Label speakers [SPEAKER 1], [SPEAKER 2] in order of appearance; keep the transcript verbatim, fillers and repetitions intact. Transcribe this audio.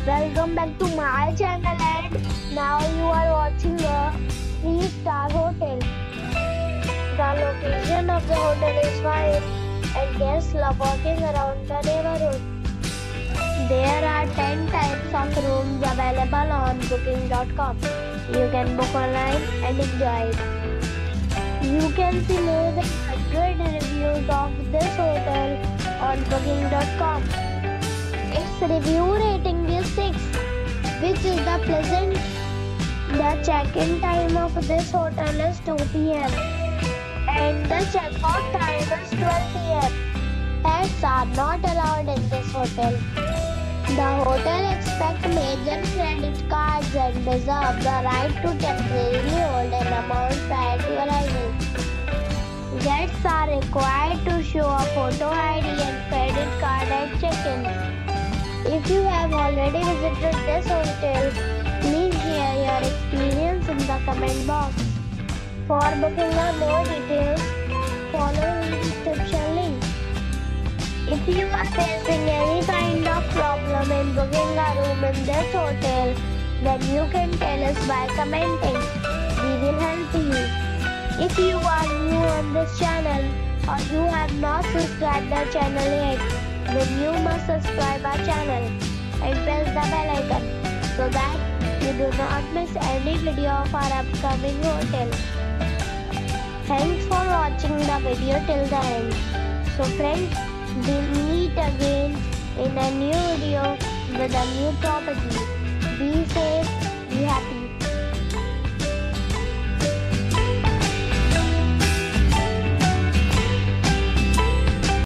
[SPEAKER 1] Welcome back to my channel, and now you are watching a three star hotel. The location of the hotel is fine and guests love walking around the neighborhood. There are ten types of rooms available on booking dot com. You can book online and enjoy it. You can see more than one hundred reviews of this hotel on booking dot com. Its review rating is six, which is the pleasant. The check-in time of this hotel is two p m and the check-out time is twelve p m Pets are not allowed in this hotel. The hotel expects major credit cards and reserves the right to temporarily hold an amount prior to arrival. Guests are required to show a photo I D and credit card at check-in. If you have already visited this hotel, please share your experience in the comment box. For booking or more details, follow the description link. If you are facing any kind of problem in booking a room in this hotel, then you can tell us by commenting. We will help you. If you are new on this channel or you have not subscribed our channel yet, then you must subscribe our channel and press the bell icon so that you do not miss any video of our upcoming hotel. Thanks for watching the video till the end. So friends, we meet again in a new video with a new property. Be safe, be happy.